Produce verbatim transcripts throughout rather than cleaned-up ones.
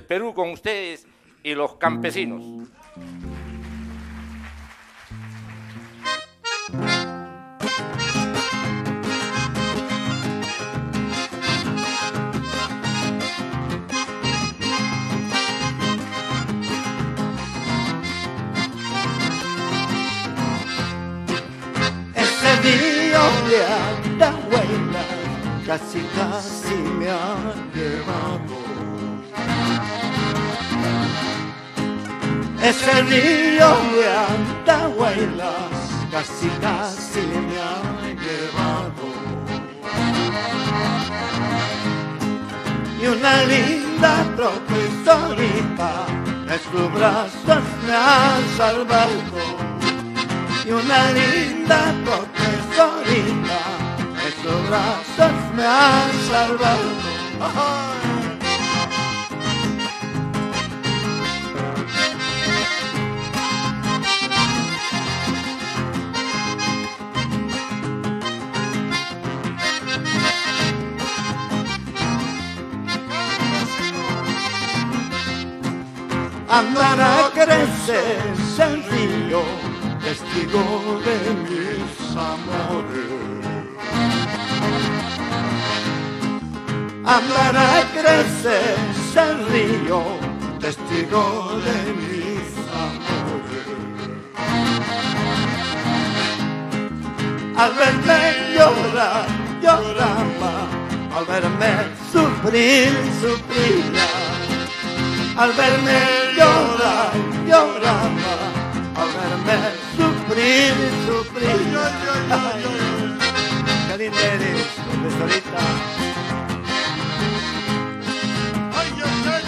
Perú con ustedes y los campesinos. Ese río de Andahuayla casi casi me ha llevado. Ese río de Andahuayla casi casi me ha llevado. Y una linda profesorita de sus brazos me ha salvado. Y una linda profesorita de sus brazos me ha salvado. ¡Ay! Andará a crecer el río, testigo de mis amores. Andará a crecer el río, testigo de mis amores. Al verme llorar, lloraba, al verme sufrir, sufría. Al verme llorar, lloraba, al verme sufrir, sufrir. Ay, qué linda eres, profesorita. Ay, ay, ay.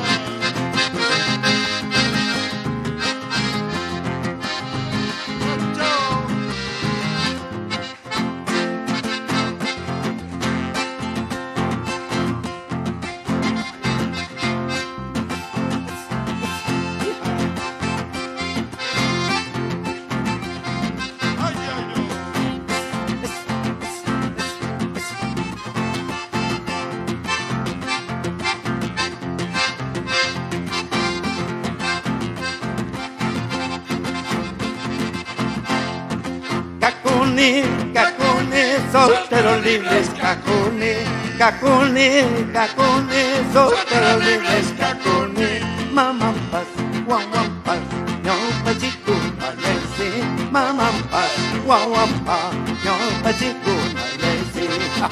Cacuni, cacuni, solteros libres, cacuni, cacuni, cacuni, solteros libres, cacuni, mamampas, guamampas, ñopachiku, alesi, mamampas, guamampa, ñopachiku, alesi.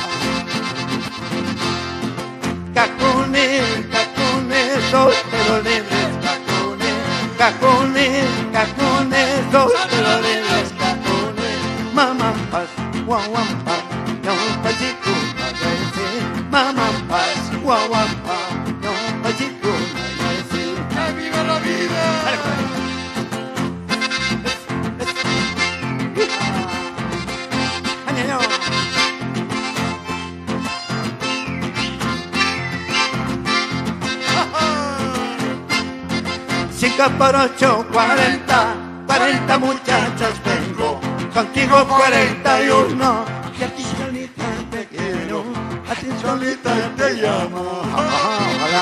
Cacuni, cacuni, solteros libres, cacuni, cacuni, cacuni, solteros libres, mamampas, guawampa, ñopachiku, alesi, mamampas, guawampa, ñopachiku, alesi. ¡Que viva la vida! ¡Añaño! Cinco por ocho, cuarenta, cuarenta muchachas vengo. Contigo cuarenta y uno, y a ti solita te quiero, a ti solita te llamo. Ojalá.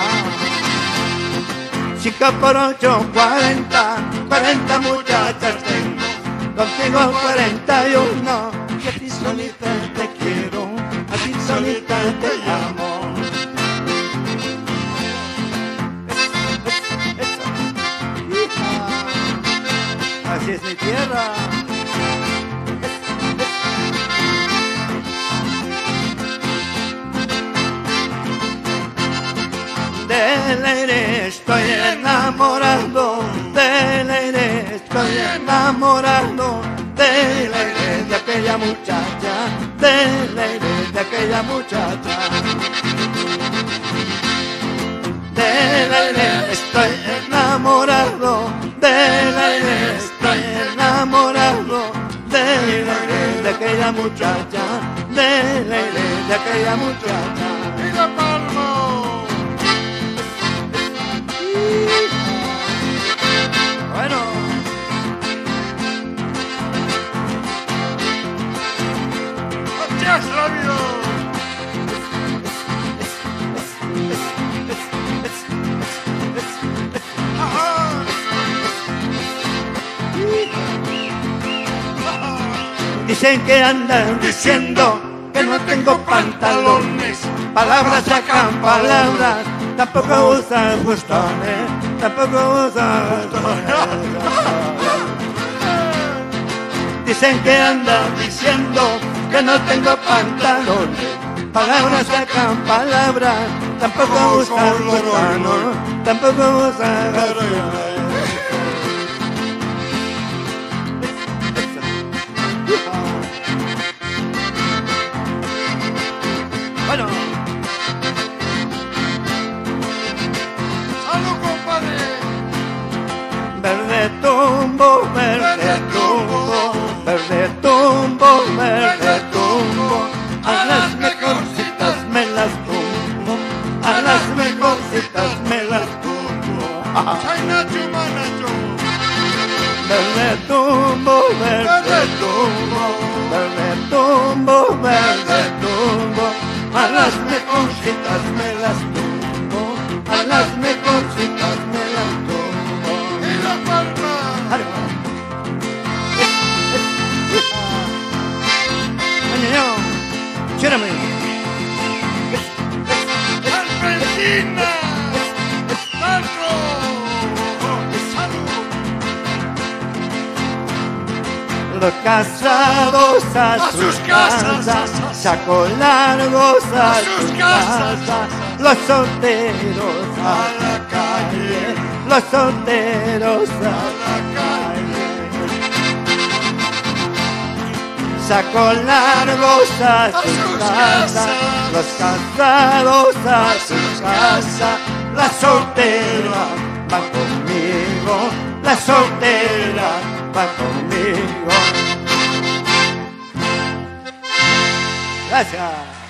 Cinco por ocho, cuarenta, cuarenta muchachas tengo. Contigo cuarenta y uno, y a ti solita te quiero, a ti solita te llamo. Así es mi tierra. Del aire estoy enamorado, del aire estoy enamorado, del aire de aquella muchacha, del aire de aquella muchacha. Del aire estoy enamorado, del aire estoy enamorado, del aire de aquella muchacha, del aire de aquella muchacha. ¡Mira Palmo! Bueno, ¡gracias, Rabio! Dicen que andan diciendo que no tengo pantalones. Palabras sacan palabras, tampoco usan bustones, tampoco usan bustones. Dicen que andan diciendo que no tengo pantalones. Palabras sacan palabras, tampoco usan bustones, tampoco usan bustones. Bueno. ¡Salud, compadre! Verde tumbo, verde tumbo, verde tumbo, verde tumbo. A las mejorcitas me las tumbo, a las mejorcitas me las tumbo. ¡Chainacho, manacho! Verde tumbo, verde tumbo, verde tumbo, verde tumbo. A las mejorcitas me las tumbo, a las mejorcitas me las tumbo. ¡Y la palma! Chérame. ¡Argentina! ¡Tanto! ¡Salud! Los casados a, A sus sus casas, casas, saco largos a, a sus sus casas, casas, los solteros a la calle, los solteros a la calle. Saco largos a, A sus sus casas, casas, los casados a, a sus sus casas, las solteras van conmigo, las solteras van conmigo. Gracias.